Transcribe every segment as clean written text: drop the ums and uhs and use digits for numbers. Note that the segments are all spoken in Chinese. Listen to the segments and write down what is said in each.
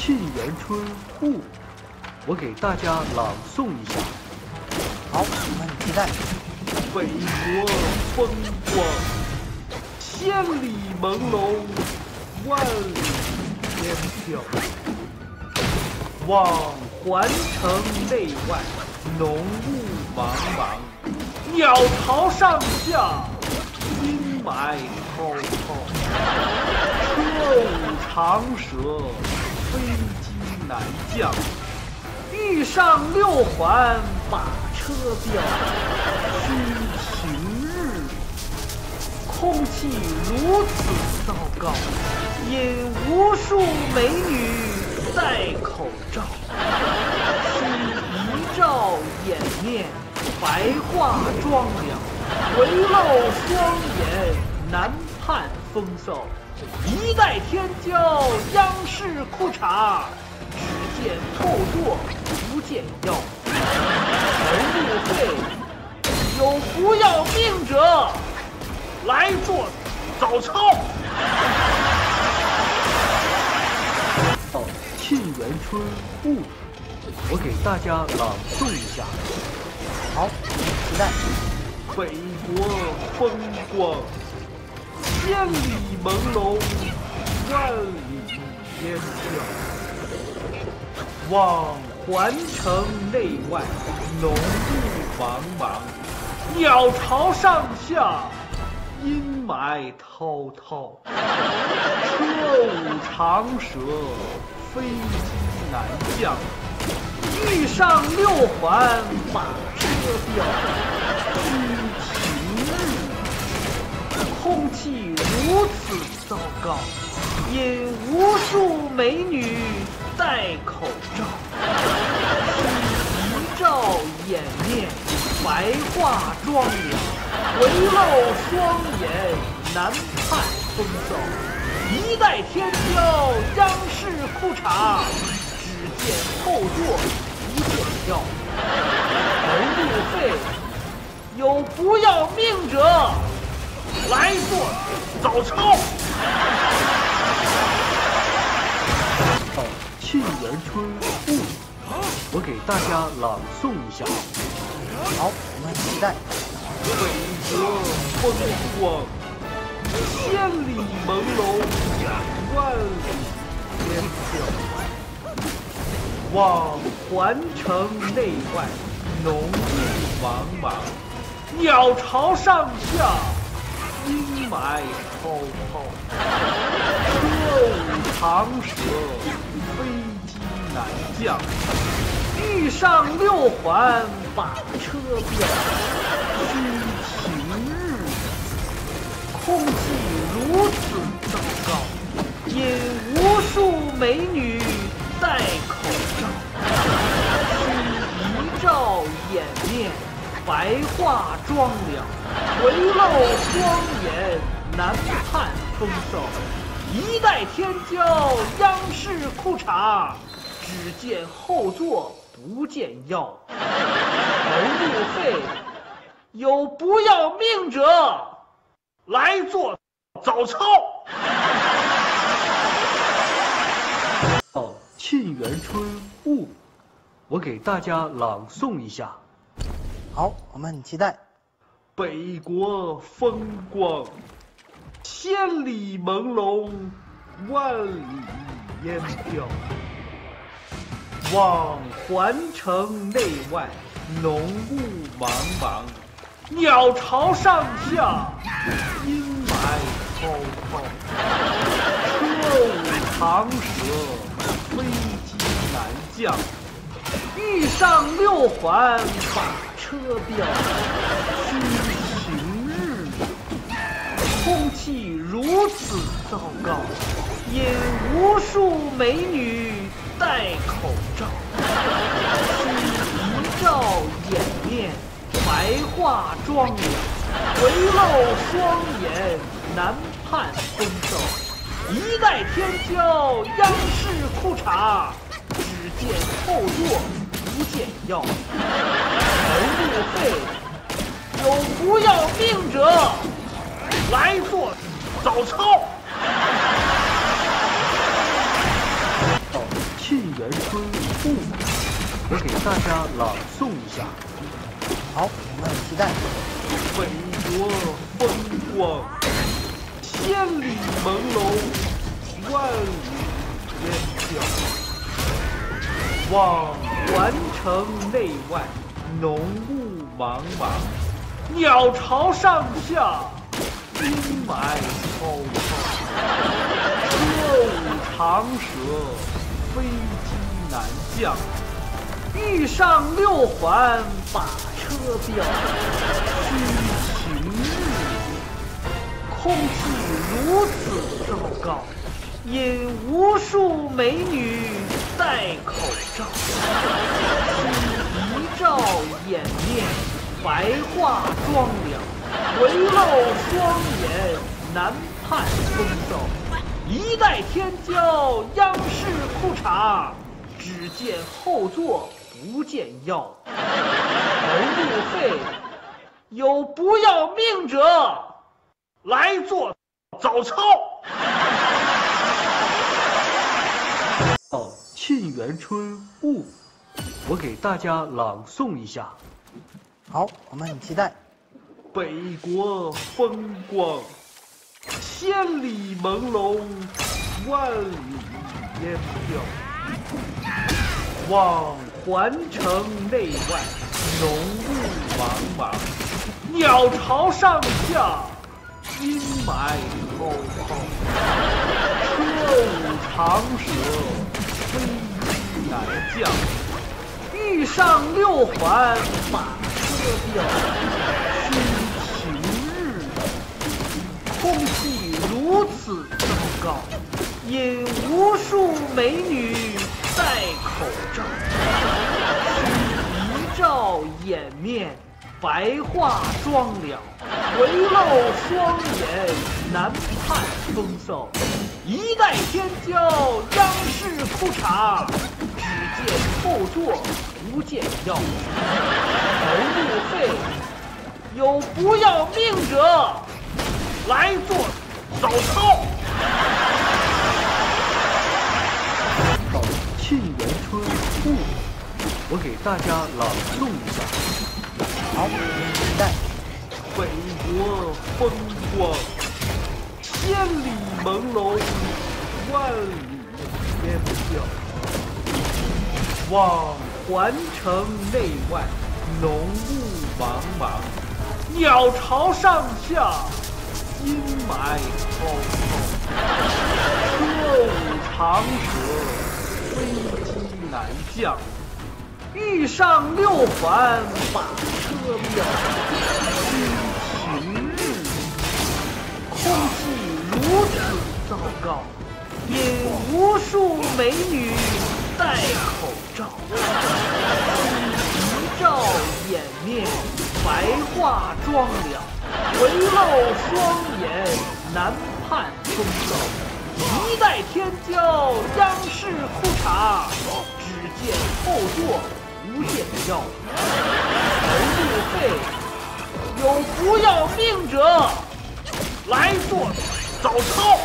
沁园春·雾，我给大家朗诵一下。 好，我们期待。 北国风光，千里朦胧，万里烟飘。望环城内外，浓雾茫茫，鸟巢上下，阴霾滔滔。车舞长蛇，飞机南降，欲上六环把车飙。需晴日，空气如此糟糕，因无数美女戴口罩。需一照掩面，白化妆了，唯露双眼，难判风骚。一代天骄，央视裤衩，只见后座，不见腰。而路费。有不要命者，来做早操。沁园春·雾，我给大家朗诵一下。 好，期待。 北国风光，千里朦胧，万里烟飘。望环城内外，浓雾茫茫。鸟巢上下，阴霾滔滔。车舞长蛇，飞机南降。欲上六环把车飙。需晴日，空气如此糟糕，因无数美女戴口罩。需一照掩面，白化妆了，唯露双眼，难判风骚。一代天骄，央视裤衩，只见后座，不见腰。而路费，有不要命者，来做早操。沁园春·雾，我给大家朗诵一下。 好，我们期待。 北国风光，千里朦胧，万里烟飘。望环城内外，浓雾茫茫。鸟巢上下，阴霾滔滔。车舞长蛇，飞机南降。欲上六环把车飙。需晴日，空气如此糟糕，因无数美女戴口罩。需一照掩面，白化妆了，唯露双眼，难判风骚。一代天骄，央视裤衩，只见后座，不见腰。而路费，有不要命者，来做早操。沁园春·雾，我给大家朗诵一下。 好，我们期待。 北国风光，千里朦胧，万里烟飘。望环城内外，浓雾茫茫。鸟巢上下，阴霾滔滔。车舞长蛇，飞机南降。欲上六环把车飙。需晴日，空气如此糟糕，因无数美女戴口罩。需一照掩面，白化妆了，唯露双眼，难判风骚。一代天骄，央视裤衩，只见后座，不见腰。而路费，有不要命者，来做早操。 元春雾》，我给大家朗诵一下。 好，我们很期待。 北国风光，千里朦胧，万里烟飘。望环城内外，浓雾茫茫，鸟巢上下，阴霾滔滔。车舞长蛇，飞机难降。欲上六环把车飙，须晴日。空气如此糟糕，因无数美女戴口罩。一照掩面，白化妆了，唯露双眼，难判风骚。一代天骄，央视裤衩，只见后座不见腰。而路费有不要命者，来做早操。沁园春雾，我给大家朗诵一下。 好，我们很期待。 北国风光，千里朦胧，万里烟飘。望环城内外，浓雾茫茫，鸟巢上下，阴霾滔滔。车舞长蛇，飞机难降。欲上六环把车飙，须晴日。空气如此糟糕，因无数美女戴口罩。一照掩面，白化妆了，唯露双眼，难判风骚。一代天骄，央视裤衩，只见后座不见腰。而路费有不要命者，来做早操。沁园春雾，我给大家朗诵一下。 好，我们很期待。 北国风光，千里朦胧，万里烟飘。望环城内外，浓雾茫茫，鸟巢上下，阴霾滔滔。车舞长蛇，飞机难降。欲上六环把车飙，须晴日。空气如此糟糕，因无数美女戴口罩。一照掩面，白化妆了，唯露双眼，难判风骚。一代天骄，央视裤衩，只见后座不见腰。而路费有不要命者，来做早操。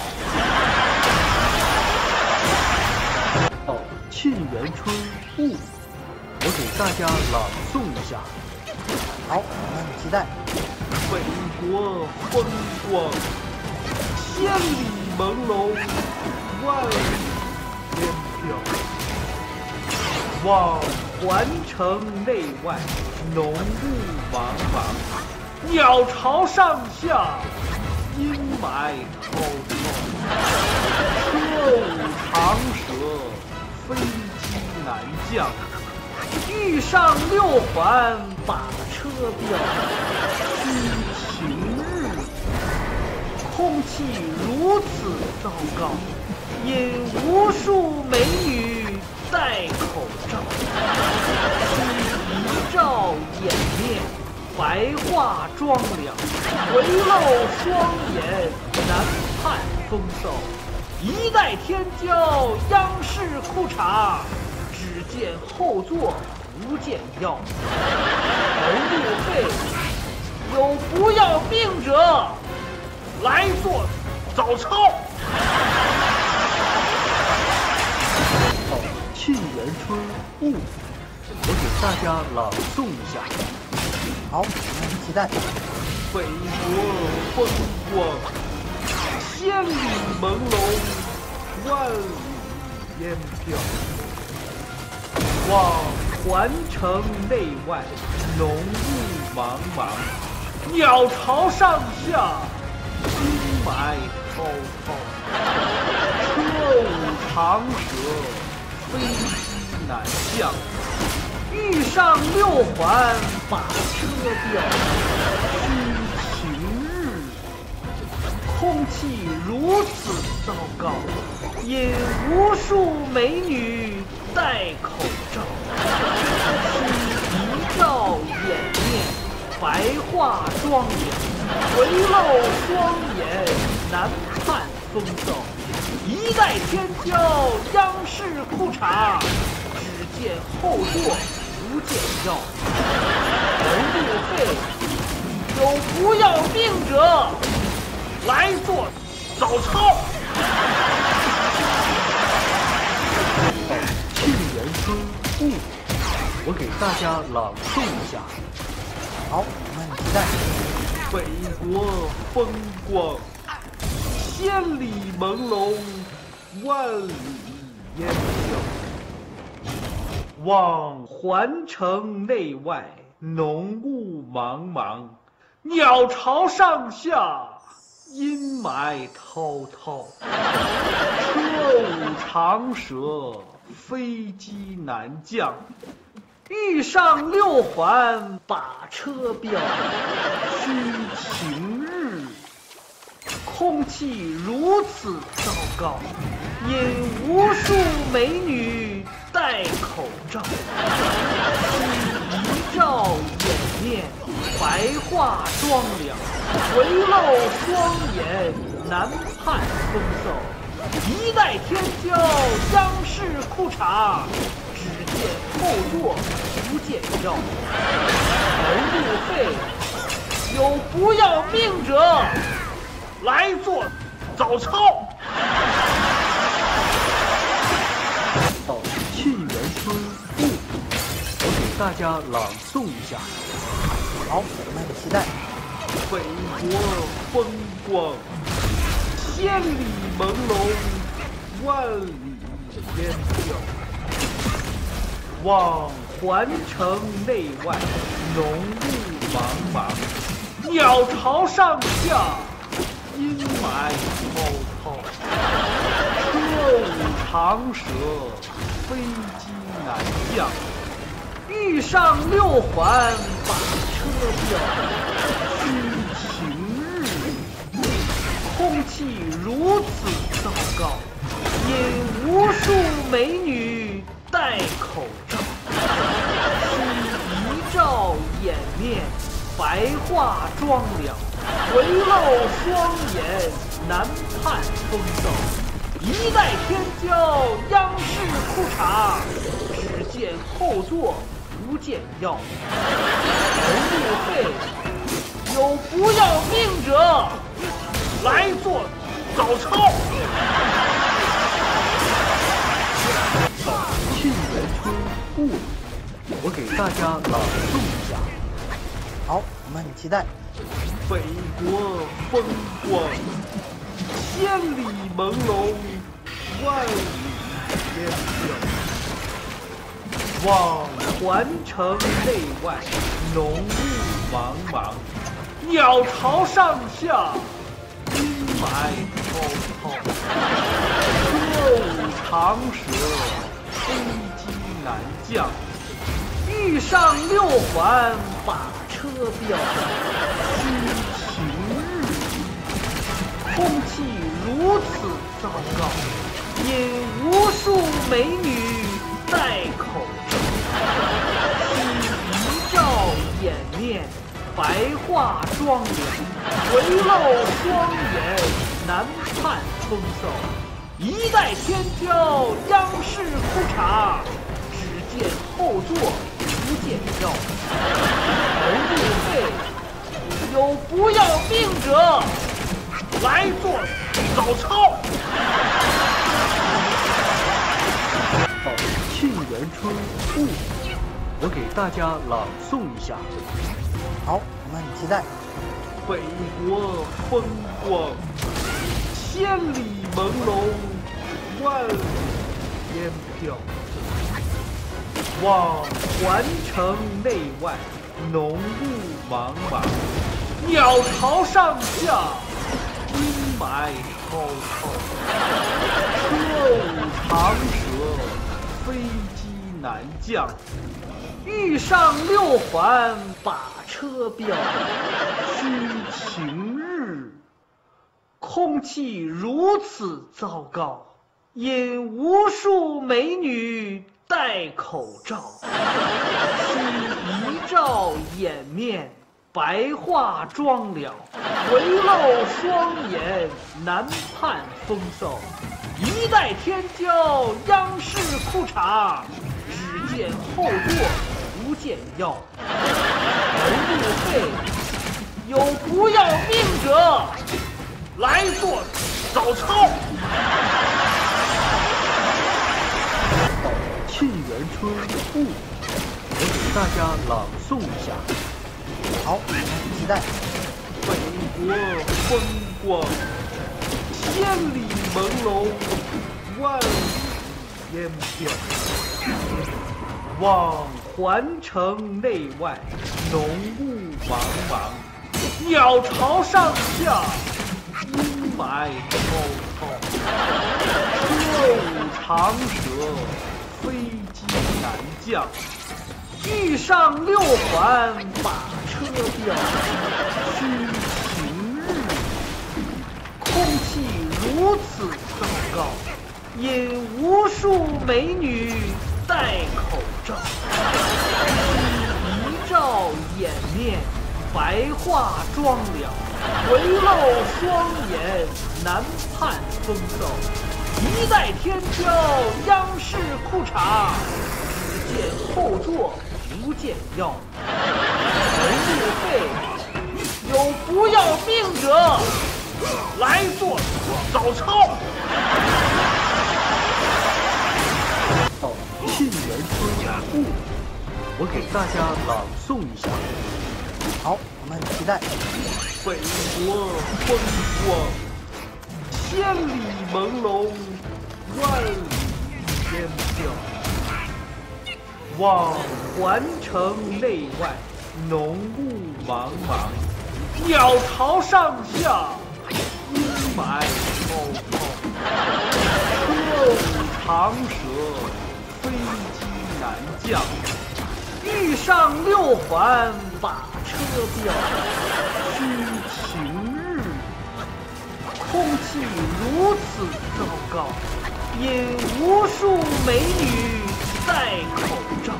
沁园春雾，我给大家朗诵一下。 好，我们很期待。 北国风光，千里朦胧，万里烟飘。望环城内外，浓雾茫茫，鸟巢上下，阴霾滔滔。车舞长蛇，飞机难降。欲上六环把车飙，须晴日。空气如此糟糕，因无数美女戴口罩。一照掩面，白化妆了，唯露双眼，难判风骚。一代天骄，央视裤衩，只见后座不见腰。而路费有不要命者，来做早操。 沁园春·雾，我给大家朗诵一下。 好，我们很期待。 北国风光，千里朦胧，万里烟飘。望环城内外，浓雾茫茫，鸟巢上下，阴霾滔滔。车舞长蛇，飞机南向。欲上六环把车飙，须晴日。空气如此糟糕，因无数美女戴口罩。需一照掩面，白化妆脸，唯露双眼，难判风骚。一代天骄央视裤衩，只见后座不见腰。而路费有不要命者，来做早操。沁园春·雾，我给大家朗诵一下。 好，我们很期待。 北国风光，千里朦胧，万里烟飘。望环城内外，浓雾茫茫，鸟巢上下，阴霾滔滔。车舞长蛇，飞机南降。欲上六环把车飙，须晴日。空气如此糟糕，因无数美女戴口罩。需一照掩面，白化妆脸，唯露双眼，难判风骚。一代天骄央视裤衩，只见后座不见腰。而路费有不要命者，来做早操。到沁园春·雾，我给大家朗诵一下。 好，我们很期待。 北国风光，千里朦胧，万里烟飘。望环城内外，浓雾茫茫，鸟巢上下，阴霾滔滔。车舞长蛇，飞机南降。欲上六环把车飙，须晴日。空气如此糟糕，因无数美女戴口罩。需一照掩面，白化妆脸，唯露双眼，难判风骚。一代天骄央视裤衩，只见后座不见腰。而路费有不要命者，来做早操。沁园春·雾，我给大家朗诵一下。 好，我们很期待。 北国风光，千里朦胧，万里烟飘。望环城内外，浓雾茫茫，鸟巢上下，阴霾滔滔。车舞长蛇，飞机南降。欲上六环把车飙，须晴日。空气如此糟糕，因无数美女戴口罩。需一照掩面，白化妆脸，唯露双眼，难判风骚。一代天骄央视裤衩，只见后座不见腰。而路费有不要命者，来做早操。到沁春雾》，我给大家朗诵一下。 好，我们很期待。 北国风光，千里朦胧，万里烟飘。望环城内外，浓雾茫茫，鸟巢上下，阴霾滔滔。车舞长蛇，飞机难降。欲上六环把车飙，须晴日。空气如此糟糕，因无数美女戴口罩。需一照掩面，白化妆了，唯露双眼，难判风骚。一代天骄央视裤衩，只见后座不见腰。而路费有不要命者，来做早操。沁园春雾，我给大家朗诵一下。 好，我们很期待。 北国风光，千里朦胧，万里烟飘。望环城内外，浓雾茫茫，鸟巢上下，阴霾滔滔。车舞长蛇，飞机难降。欲上六环把车飙，须晴日。空气如此糟糕，因无数美女戴口罩。一照掩面，白化妆了，唯露双眼，难判风骚。一代天骄央视裤衩，只见后座不见腰。而路费有不要命者，来做早操。沁园春雾，我给大家朗诵一下。 好，我们很期待。 北国风光，千里朦胧，万里烟飘。望环城内外，浓雾茫茫，鸟巢上下，阴霾滔滔。车舞长蛇，飞机难降。欲上六环把车飙，须晴日。空气如此糟糕，因无数美女戴口罩。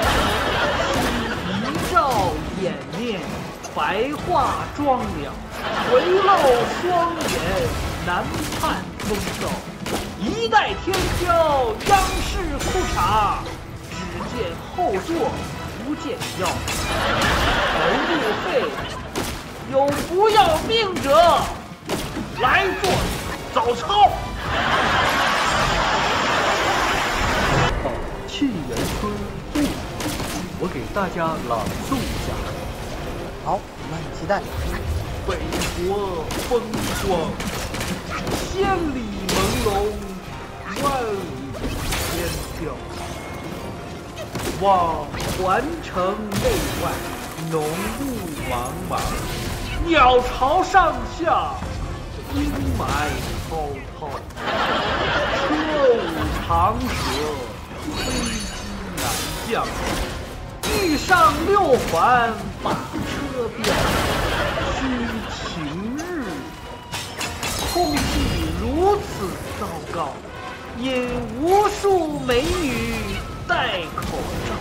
需一照掩面，白化妆了，唯露双眼，难判风骚。一代天骄央视裤衩，只见后座不见腰。而路费有不要命者，来做早操。沁园春雾，我给大家朗诵一下。 好，我们很期待。 北国风光，千里朦胧，万里烟飘。望环城内外，浓雾茫茫，鸟巢上下，阴霾滔滔。车舞长蛇，飞机难降。欲上六环把车飙，须晴日。空气如此糟糕，因无数美女戴口罩。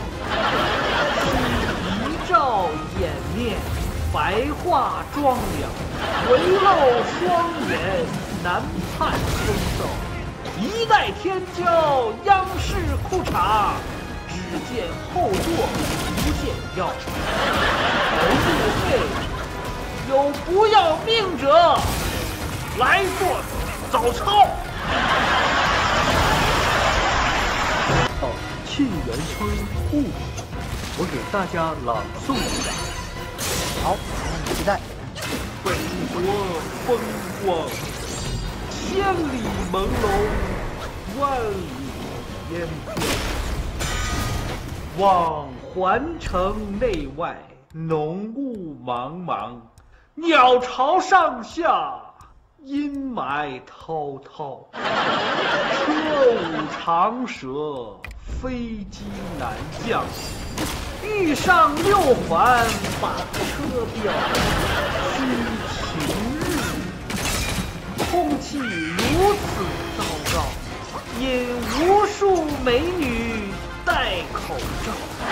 需一照掩面，白化妆了，唯露双眼，难判风骚。一代天骄央视裤衩，只见后座不见腰。而路费有不要命者，来做早操。沁沁园春·雾，我给大家朗诵一下。 好，我们期待。 北国风光，千里朦胧，万里烟飘。望环城内外，浓雾茫茫，鸟巢上下，阴霾滔滔。车舞长蛇，飞机难降。欲上六环把车飙，须晴日。空气如此糟糕，因无数美女戴口罩。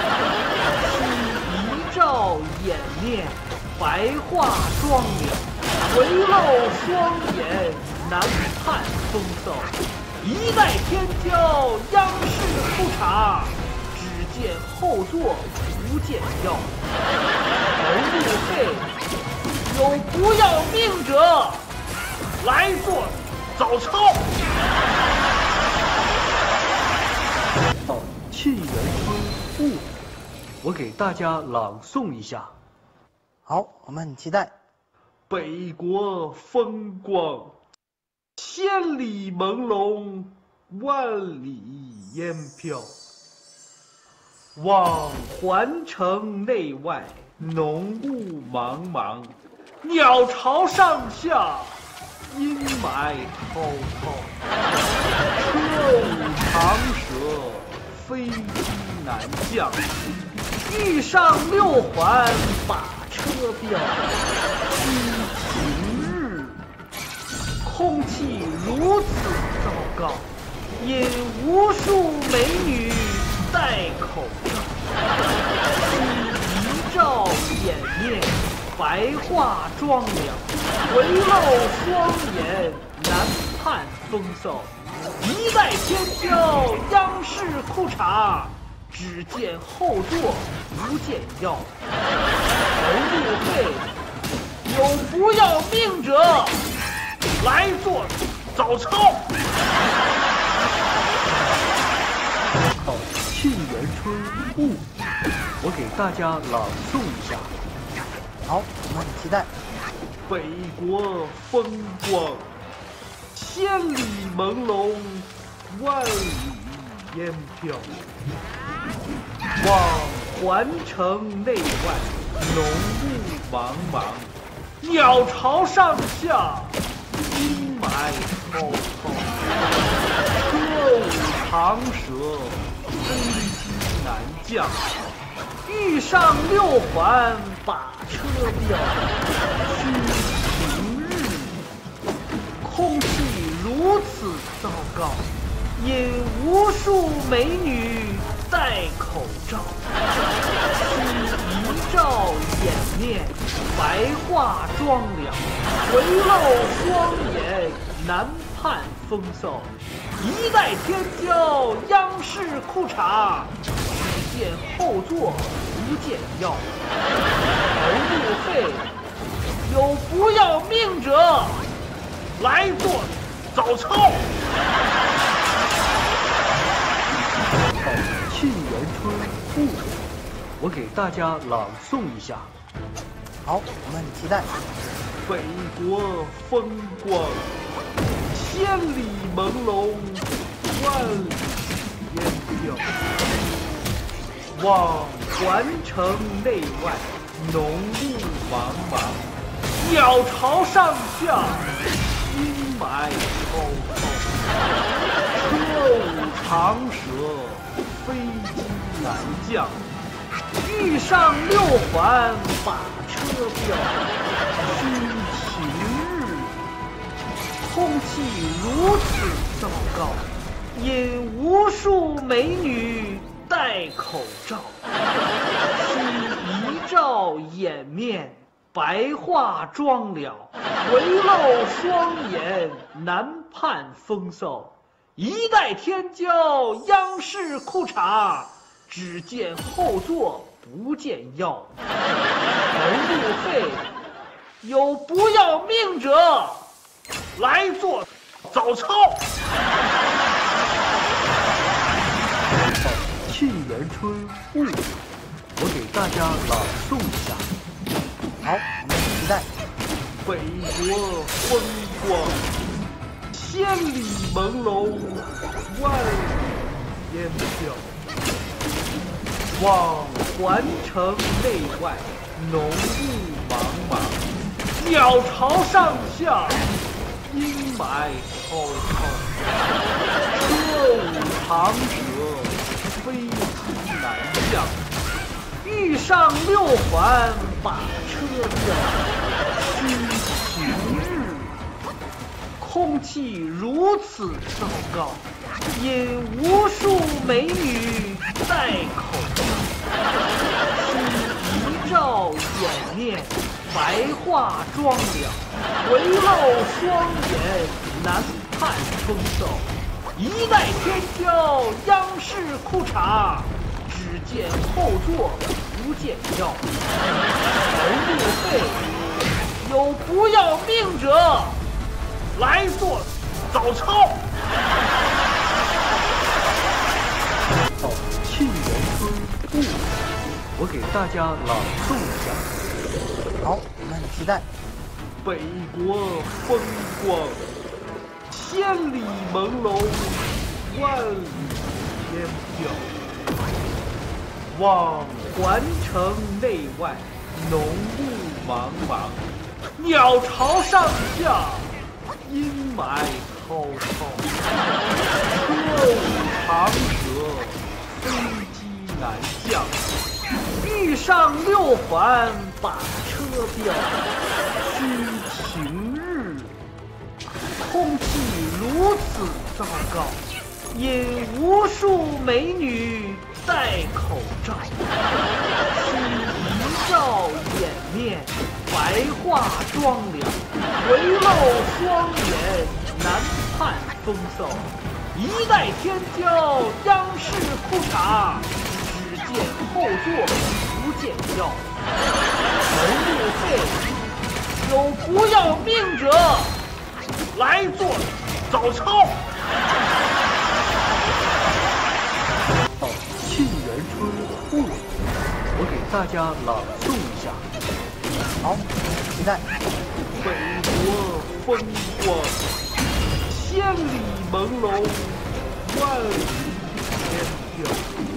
须一照掩面，白化妆了，唯露双眼，难判风骚。一代天骄央视裤衩，只见后座不见腰。而路费有不要命者，来做早操。沁园春·雾，我给大家朗诵一下。 好，我们很期待。 北国风光，千里朦胧，万里烟飘。望环城内外，浓雾茫茫，鸟巢上下，阴霾滔滔。车舞长蛇，飞机难降。欲上六环把车飙，须晴日。空气如此糟糕，因无数美女戴口罩。须一照掩面，白化妆了，唯露双眼，难判风骚。一代天骄央视裤衩，只见后座不见腰。而路费有不要命者，来做早操。沁园春·雾，我给大家朗诵一下。 好，我们很期待。 北国风光，千里朦胧，万里烟飘。望环城内外，浓雾茫茫，鸟巢上下，阴霾滔滔。车舞长蛇，飞机难降。欲上六环把车飙，须晴日。空气如此糟糕，因无数美女戴口罩。须一照掩面，白化妆了，唯露双眼，难判风骚。一代天骄央视裤衩，只见后座不见腰。而路费有不要命者，来做早操。沁园春·雾，我给大家朗诵一下。 好，我们很期待。 北国风光，千里朦胧，万里烟飘。望环城内外，浓雾茫茫，鸟巢上下，阴霾滔滔。车舞长蛇，飞机难降。欲上六环把车飙，须晴日。空气如此糟糕，因无数美女戴口罩。须一照掩面，白化妆了，唯露双眼，难判风骚。一代天骄央视裤衩，只见后座不见腰。而路费有不要命者，来做早操。沁沁园春·雾》，我给大家朗诵一下。 好，我们期待。 北国风光，千里朦胧，万里烟飘。望环城内外，浓雾茫茫，鸟巢上下，阴霾滔滔。车舞长蛇，飞机南降。欲上六环，把车票。须晴日，空气如此糟糕，因无数美女戴口罩。需一照掩面，白化妆了，唯露双眼，难判风骚。一代天骄，央视裤衩，只见后座不见腰。而路费。有不要命者，来做早操。沁园春·雾，我给大家朗诵一下。 好，我们很期待。 北国风光，千里朦胧，万里烟飘。望环城内外，浓雾茫茫。鸟巢上下，阴霾滔滔。车舞长蛇，飞机南降。欲上六环，把车标。须晴日，空气如此糟糕，因无数美女戴口罩。需一照掩面，白化妆了，唯露双眼，难判风骚。一代天骄，央视裤衩，只见后座不见腰。而路费，有不要命者，来做早操。沁园春·雾，我给大家朗诵一下。 好，期待。 北国风光，千里朦胧，万里烟飘。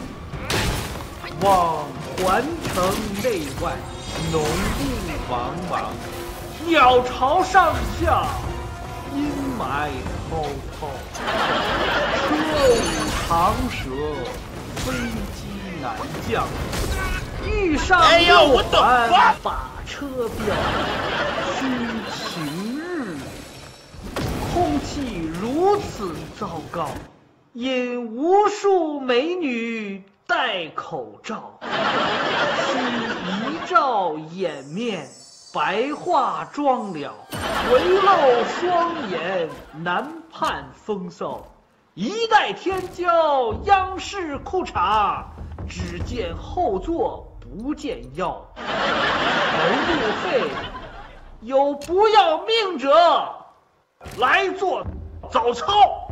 望环城内外，浓雾茫茫。鸟巢上下，阴霾滔滔。车舞长蛇，飞机南降。欲上六环，把车标。须晴日，空气如此糟糕，因无数美女戴口罩。需一照掩面，白化妆了，唯露双眼，难判风骚。一代天骄，央视裤衩，只见后座不见腰。而路费，有不要命者，来做早操。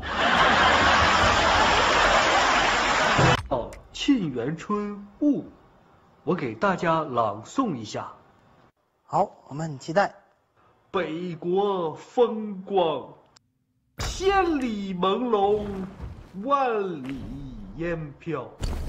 沁园春·雾，我给大家朗诵一下。 好，我们很期待。 北国风光，千里朦胧，万里烟飘。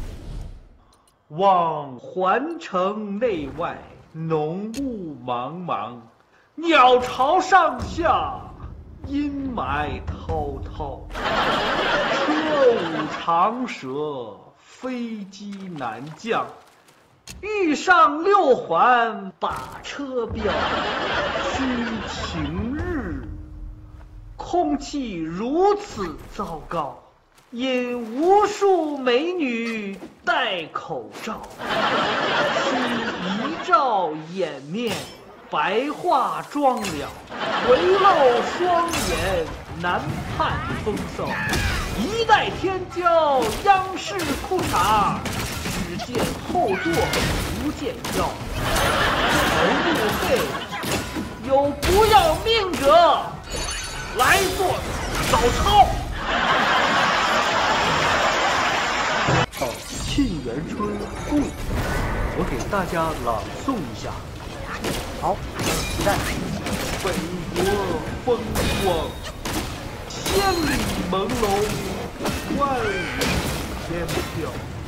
望环城内外，浓雾茫茫。鸟巢上下，阴霾滔滔。车舞长蛇，飞机南降。欲上六环，把车标。须晴日，空气如此糟糕，因无数美女戴口罩。需一照掩面，白化妆了，唯露双眼，难判风骚。一代天骄，央视裤衩，只见后座不见腰。而路费，有不要命者，来做早操。 沁园春·故，我给大家朗诵一下。 好，我们期待。 北国风光，千里朦胧，万里烟飘。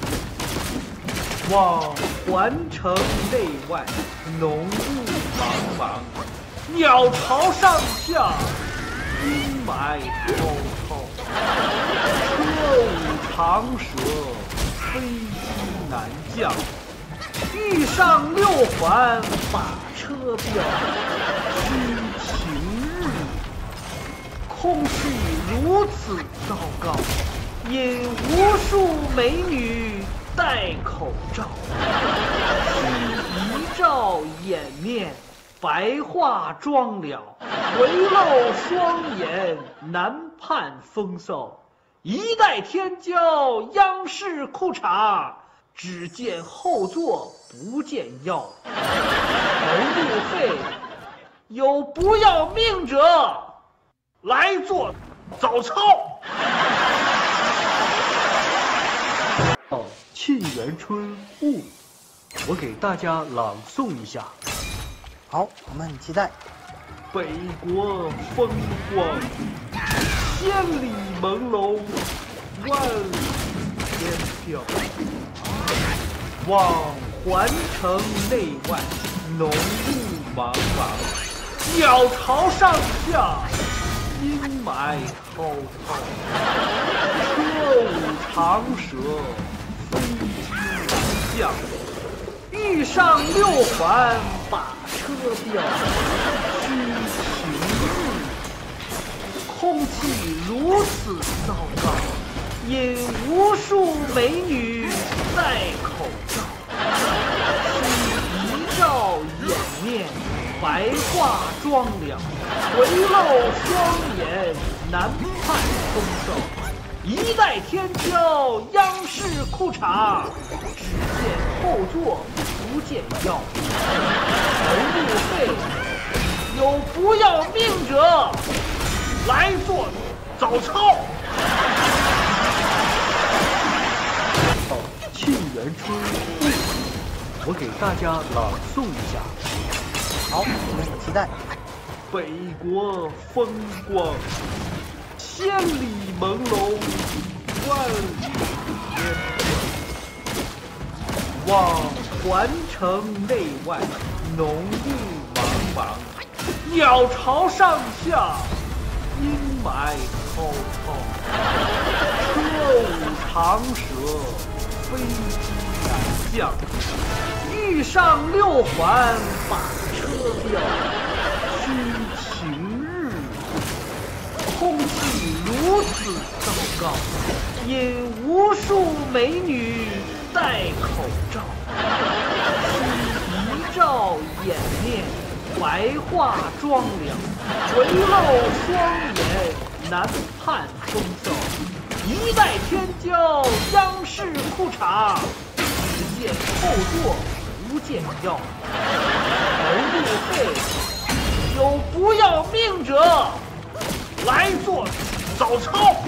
望环城内外，浓雾茫茫，鸟巢上下，阴霾滔滔。车舞长蛇，飞机南降。欲上六环把车飙，须晴日。空气如此糟糕，因无数美女戴口罩。须一照掩面，白化妆了，唯露双眼，难判风骚。一代天骄央视裤衩，只见后座不见腰。而路费有不要命者，来做早操。沁园春·雾，我给大家朗诵一下。 好，我们很期待。 北国风光，千里朦胧，万里烟飘。望环城内外，浓雾茫茫，鸟巢上下，阴霾滔滔。车舞长蛇，飞机南降。欲上六环把车飙，须晴日。空气如此糟糕，因无数美女戴口罩。须一照掩面，白化妆了，唯露双眼，难判风骚。一代天骄央视裤衩，只见后座不见腰。而路费有不要命者，来做早操。沁园春·雾，我给大家朗诵一下。 好，我们很期待。 北国风光，千里朦胧，万里烟飘。望环城内外，浓雾茫茫，鸟巢上下，阴霾滔滔。车舞长蛇，飞机南降。欲上六环把车飙，须晴日。空气如此糟糕，因无数美女戴口罩。须一照掩面，白化妆了，唯露双眼，难判风骚。一代天骄央视裤衩，只见后座不见腰。而路费有不要命者，来做早操。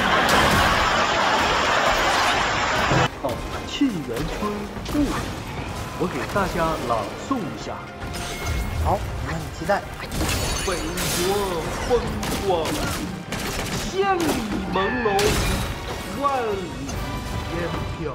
沁园春·雾，我给大家朗诵一下。 好，我们很期待。 北国风光，千里朦胧，万里烟飘。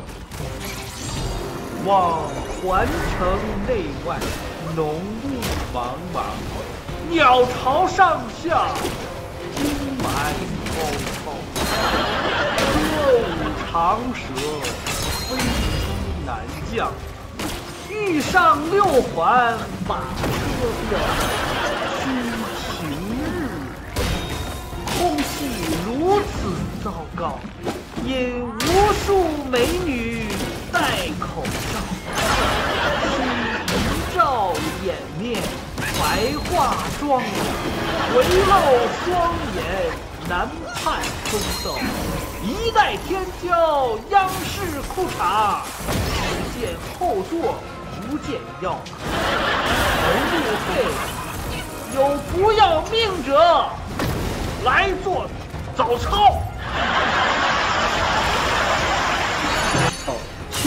望环城内外，浓雾茫茫，鸟巢上下，阴霾滔滔。车舞长蛇，飞机南降。欲上六环把车飙，须晴日。空气如此糟糕，因无数美女戴口罩。须一照掩面，白化妆了，唯露双眼，难判风骚。一代天骄央视裤衩，只见后座不见腰。而路费有不要命者，来做早操。沁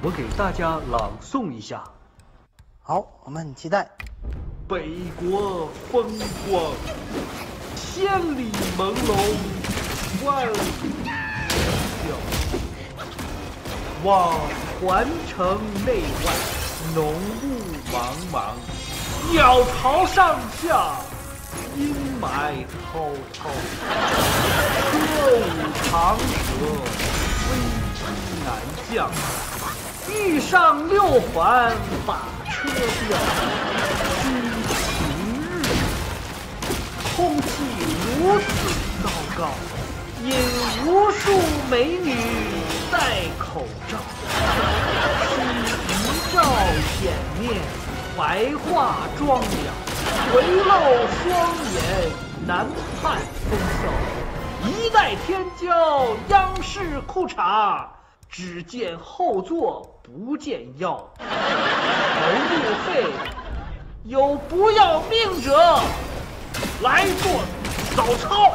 我给大家朗诵一下： 好，我们很期待。 北国风光，千里朦胧，万里萧萧。望环城内外，浓雾茫茫，鸟巢上下，阴霾滔滔。歌舞长蛇，飞机难降。欲上六环把车掉，居平日空气如此糟糕，因无数美女戴口罩，需一照掩面，白化妆了，唯露双眼，难判风骚。一代天骄，央视裤衩。只见后座不见腰，而路费有不要命者来做早操。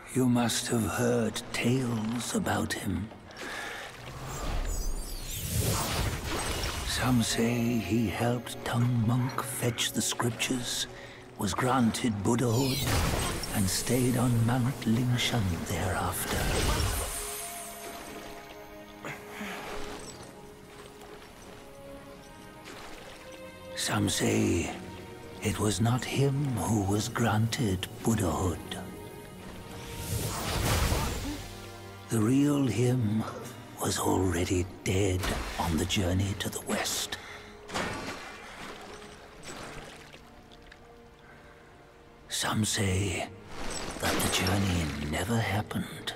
You must have heard tales about him. Some say he helped Tung Monk fetch the scriptures, was granted Buddhahood, and stayed on Mount Lingshan thereafter. Some say it was not him who was granted Buddhahood. The real him was already dead on the journey to the west. Some say that the journey never happened.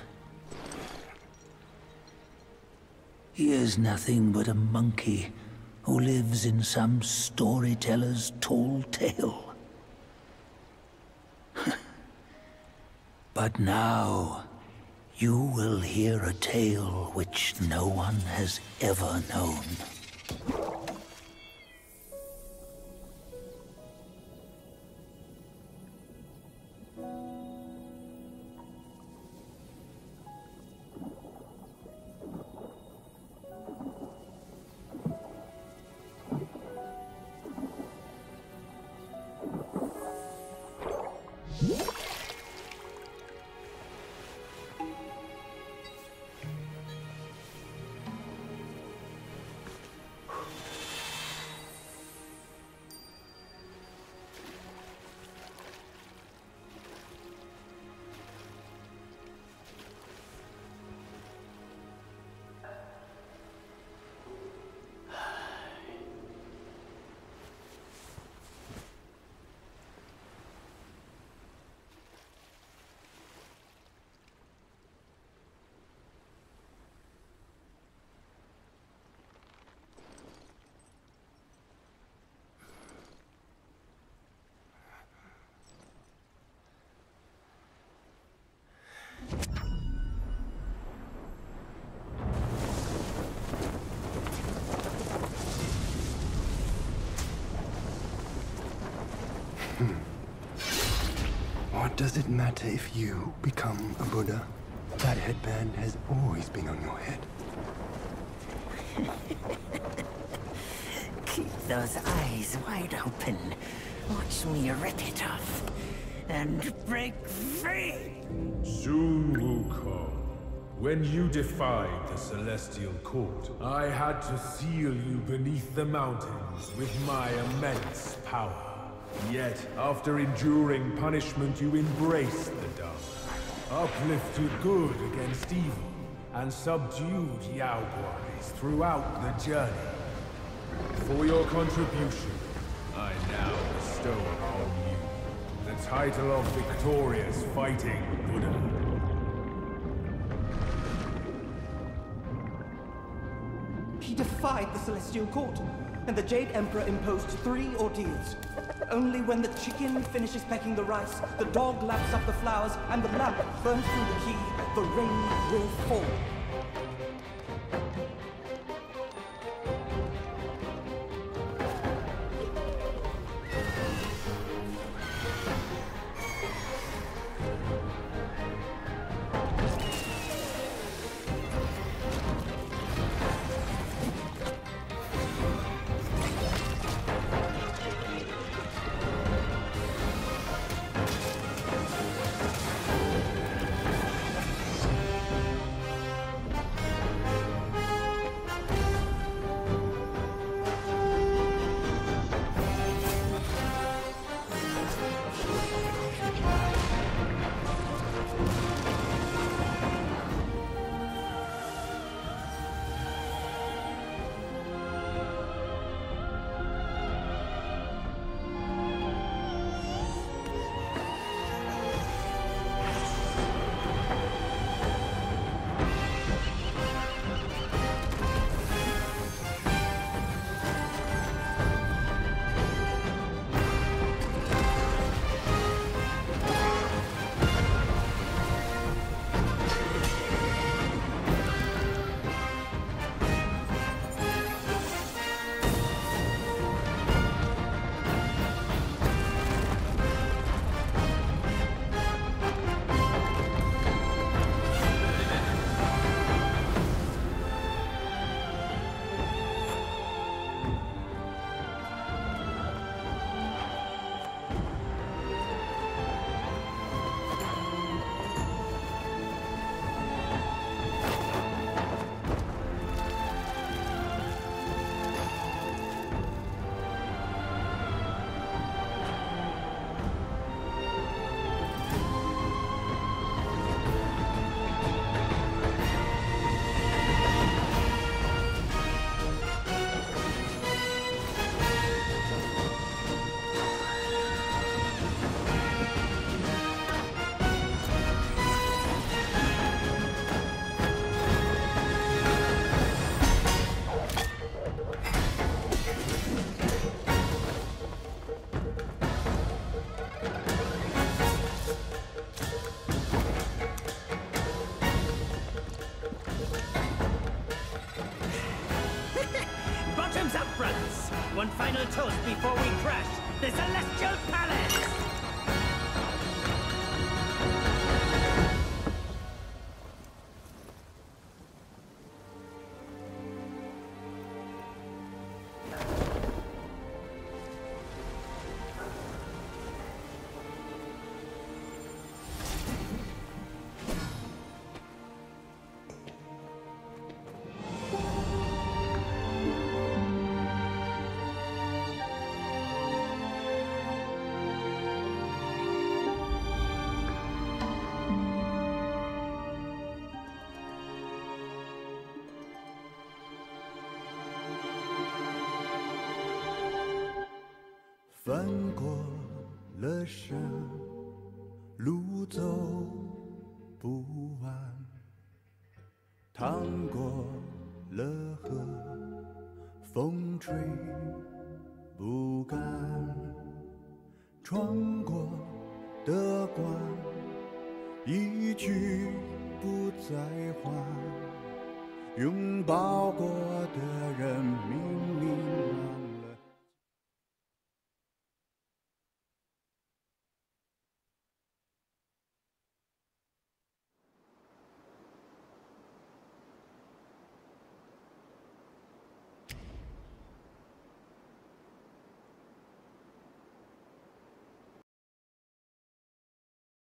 He is nothing but a monkey who lives in some storyteller's tall tale. But now, you will hear a tale which no one has ever known. What does it matter if you become a Buddha? That headband has always been on your head. Keep those eyes wide open. Watch me rip it off. And break free! Sun Wukong, when you defied the Celestial Court, I had to seal you beneath the mountains with my immense power. Yet, after enduring punishment, you embraced the dark, uplifted good against evil, and subdued Yao Guais throughout the journey. For your contribution, I now bestow upon you the title of Victorious Fighting Buddha. He defied the Celestial Court, and the Jade Emperor imposed 3 ordeals. Only when the chicken finishes pecking the rice, the dog laps up the flowers, and the lamp burns through the key, the rain will fall. one final toast before we crash the Celestial Palace! 翻过了山，路走不完；趟过了河，风吹不干。穿过的关，一去不再还。拥抱过的人，明明